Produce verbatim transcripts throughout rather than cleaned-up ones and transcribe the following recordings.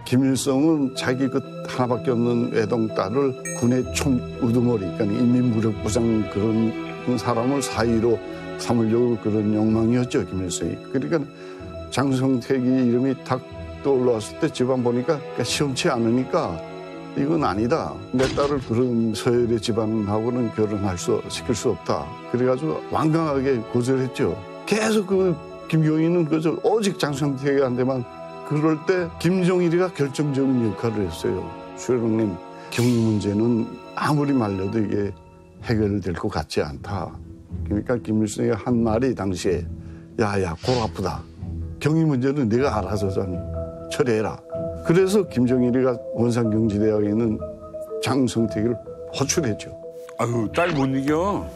김일성은 자기 그 하나밖에 없는 외동딸을 군의 총 우두머리, 그러니까 인민무력부장 그런 사람을 사위로 삼으려고 그런 욕망이었죠, 김일성이. 그러니까 장성택이 이름이 탁 떠올라왔을 때 집안 보니까 시원치 않으니까 이건 아니다. 내 딸을 그런 서열의 집안하고는 결혼할 수, 시킬 수 없다. 그래가지고 완강하게 거절했죠. 계속 그 김경희는 그저 오직 장성택한테만 그럴 때 김정일이가 결정적인 역할을 했어요. 수령님, 경위 문제는 아무리 말려도 이게 해결될 것 같지 않다. 그러니까 김일성이 한 말이 당시에 야야 골 아프다. 경위 문제는 네가 알아서 좀 처리해라. 그래서 김정일이가 원산경제대학에 있는 장성택을 호출했죠. 아유, 딸 못 이겨.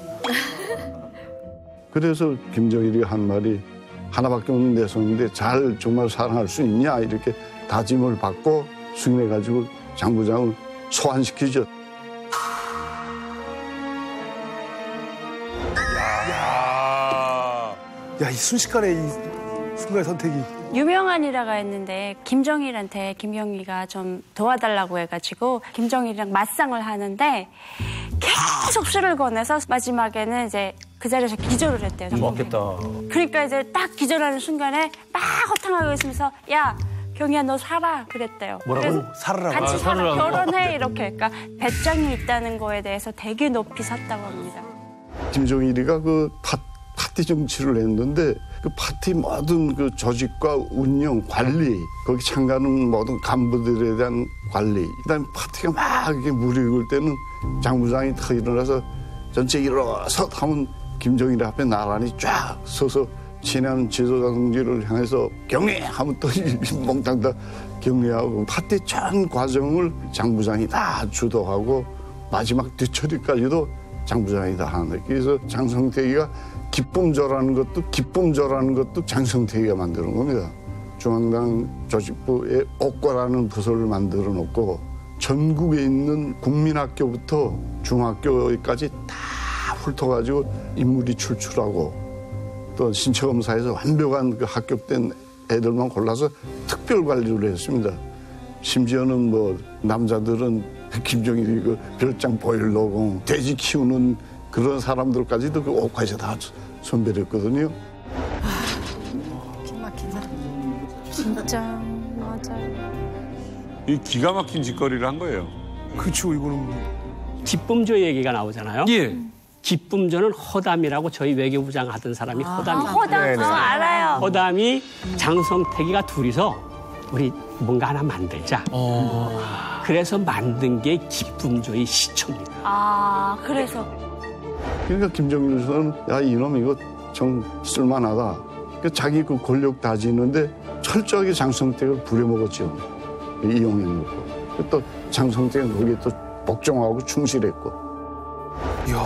그래서 김정일이 한 말이 하나밖에 없는 내 손인데 잘 정말 사랑할 수 있냐 이렇게 다짐을 받고 승인해가지고 장부장을 소환시키죠. 야, 야, 이 순식간에 이 순간 선택이. 유명한 일화가 있는데 김정일한테 김경희가 좀 도와달라고 해가지고 김정일이랑 맞상을 하는데 계속 술을 권해서 마지막에는 이제 그 자리에서 기절을 했대요. 맞겠다. 그러니까 이제 딱 기절하는 순간에 막 허탕하고 있으면서 야 경희야 너 살아 그랬대요. 뭐라고? 살아라. 같이 아, 살아 살아라고. 결혼해 이렇게. 그러니까 배짱이 있다는 거에 대해서 되게 높이 샀다고 합니다. 김정일이가 그 파, 파티 정치를 했는데 그 파티 모든 그 조직과 운영, 관리, 거기 참가하는 모든 간부들에 대한 관리, 그다음에 파티가 막 이렇게 무리일 때는 장부장이 탁 일어나서 전체 일어서 하면 김정일 앞에 나란히 쫙 서서 친한 지도자들을 향해서 경례 하면 또 몽땅 다 경례하고 파티 전 과정을 장부장이 다 주도하고 마지막 뒤처리까지도 장부장이 다 하는 거예요. 그래서 장성택이가 기쁨조라는 것도 기쁨조라는 것도 장성택이가 만드는 겁니다. 중앙당 조직부에 옥과라는 부서를 만들어 놓고 전국에 있는 국민학교부터 중학교까지 다 훑어가지고 인물이 출출하고 또 신체검사에서 완벽한 그 합격된 애들만 골라서 특별 관리를 했습니다. 심지어는 뭐 남자들은 김정일이 그 별장 보일러공, 돼지 키우는 그런 사람들까지도 그 옥화에서 다 선별했거든요. 기막히다. 진짜 맞아요. 이 기가 막힌 짓거리를 한 거예요. 그렇죠, 이거는. 기쁨조 얘기가 나오잖아요. 예. 기쁨조는 허담이라고 저희 외교부장 하던 사람이 아, 허담입니다. 허담 네네. 어, 알아요. 허담이 장성택이가 둘이서 우리 뭔가 하나 만들자. 어. 그래서 만든 게 기쁨조의 시초입니다. 아 그래서 그러니까 김정일은 야 이놈 이거 좀 쓸만하다. 그 자기 그 권력 다지는데 철저하게 장성택을 부려먹었죠. 이용해놓고. 또 장성택은 거기에 또 복종하고 충실했고. 이야.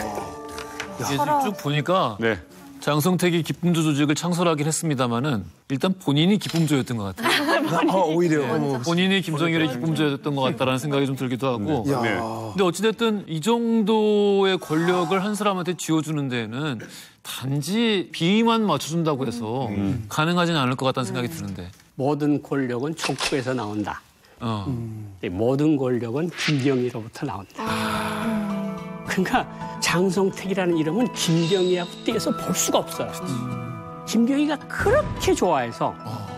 이게 쭉 보니까 네. 장성택이 기쁨조 조직을 창설하긴 했습니다마는 일단 본인이 기쁨조였던 것 같아요. 어, 오히려. 어머. 본인이 김정일의 기쁨조였던 것 같다라는 생각이 좀 들기도 하고. 야. 네. 근데 어찌됐든 이 정도의 권력을 한 사람한테 쥐어주는 데는 단지 비위만 맞춰준다고 해서 음. 가능하진 않을 것 같다는 생각이 드는데. 모든 권력은 촉구에서 나온다. 어. 모든 권력은 김경희로부터 나온다. 그러니까 장성택이라는 이름은 김경희하고 떼서 볼 수가 없어요. 김경희가 그렇게 좋아해서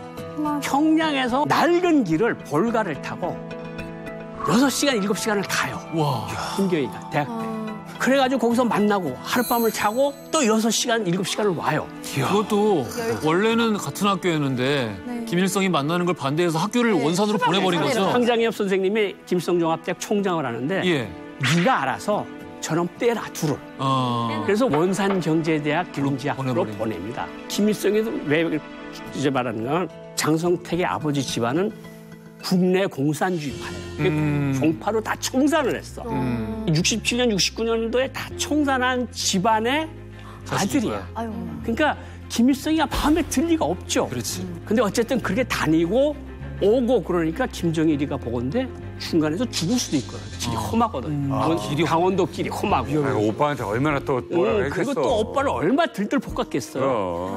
평양에서 낡은 길을 볼가를 타고 여섯 시간, 일곱 시간을 가요. 와. 김경희가 대학 때. 그래가지고 거기서 만나고 하룻밤을 자고 또 여섯 시간, 일곱 시간을 와요. 그것도 원래는 같은 학교였는데 김일성이 만나는 걸 반대해서 학교를 원산으로 보내버린 거죠. 황장엽 선생님이 김일성종합대학 총장을 하는데 예. 네가 알아서 저놈 떼라 둘을. 어. 그래서 원산경제대학 경제학부로 보내버린. 보냅니다. 김일성이도 왜 이제 말하는 건 장성택의 아버지 집안은 국내 공산주의파예요. 음. 종파로 다 청산을 했어. 음. 육십칠 년, 육십구 년도에 다 청산한 집안의 아들이야. 아유. 그러니까 김일성이가 마음에 들 리가 없죠. 그렇지. 근데 어쨌든 그렇게 다니고 오고 그러니까 김정일이가 보건데 중간에서 죽을 수도 있거든. 길이 험하거든. 강- 길이 강원도 길이 험하고. 아이고, 오빠한테 얼마나 또 뭐라 응, 했겠어. 그리고 또 오빠를 얼마 들들 볶았겠어요. 어.